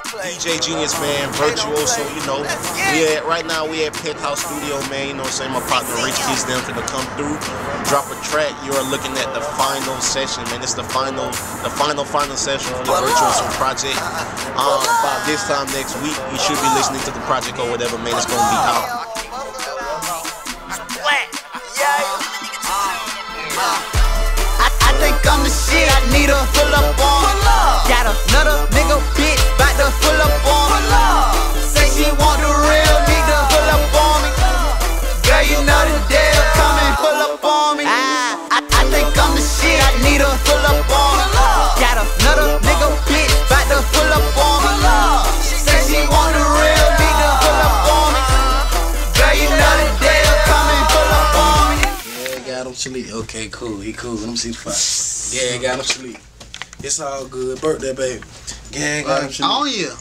DJ Genius, man, virtuoso, you know. Right now we at Penthouse Studio, man, you know what I'm saying? My partner Rich Keys them finna come through, drop a track. You're looking at the final session, man. It's the final session of the Virtuoso project. About this time next week, you should be listening to the project or whatever, man. It's gonna be out. I think I'm the shit, I need a pull up on. Got another nigga bitch, bout to pull up on. Say she want the real, need to pull up on me. Girl, you know the deal, come and pull up on me. I think I'm the shit, I need a pull up on. Got another nigga bitch, bout to pull up on me. Say she want the real, need to pull up on me. Girl, you know the deal, come and pull up on me. Got him sleep. Okay, cool. He cool. Let me see the fire. Yeah, got him sleep. It's all good. Birthday, baby. Yeah, got him sleep. On you.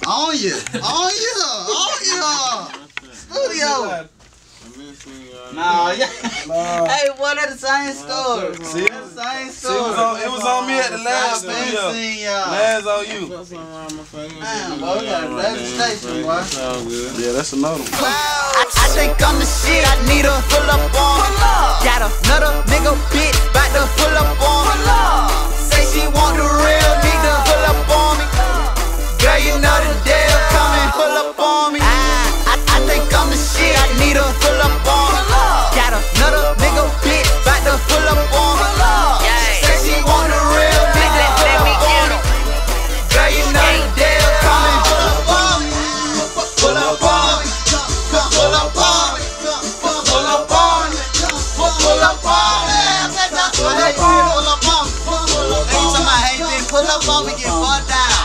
Studio. Nah, yeah. Hey, boy, that's the same story. See? That's the same story. It was on me at the last studio. Last on you. Damn, boy, we got a reputation, boy. Yeah, that's another one. I think I'm the shit, I need a pull up on. Got another nigga bitch, bout to pull up on. Say she want the real, need to pull up on me. Girl, you know the deal, come and pull up on me. I think I'm the shit, I need a pull up on. Got another nigga bitch, bout to pull up on. Say she want the real, need to pull up on me. Girl, you know the deal, come and pull up on me. Pull up on me. Pull up on me. Pull up on me. Pull up on me. Pull up on me. Pull up on me, get butt down.